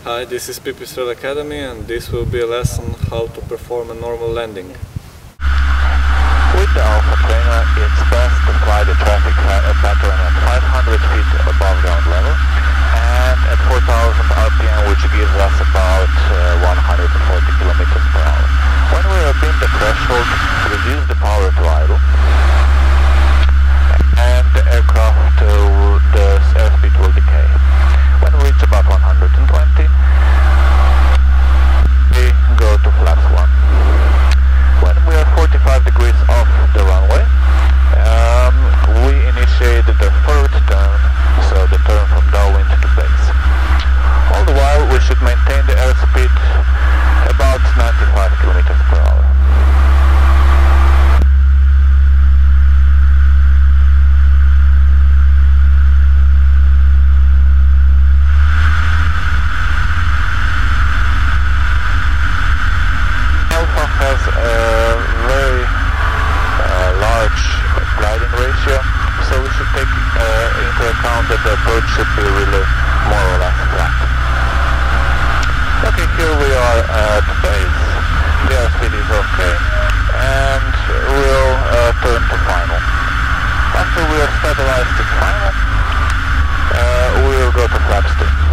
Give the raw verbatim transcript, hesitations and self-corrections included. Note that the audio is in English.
Hi, this is Pipistrel Academy, and this will be a lesson how to perform a normal landing. With the Alpha trainer, it's best to fly the traffic pattern at five hundred feet above ground level and at four thousand R P M, which gives us about uh, one hundred forty kilometers per hour. When we are above the threshold, reduce the power to idle, and the aircraft, uh, the airspeed will decay. When we reach about one hundred twenty, we go to flaps one. When we are forty-five degrees off the runway, um, we initiate the third turn, so the turn from downwind to base. All the while we should maintain the airspeed about ninety-five kilometers per hour. Alpha has a very uh, large gliding ratio, so we should take uh, into account that the approach should be really more or less flat. Okay, here we are at base, the airspeed is okay, and we'll uh, turn to final. After we are stabilized in final, uh, we'll go to flaps two.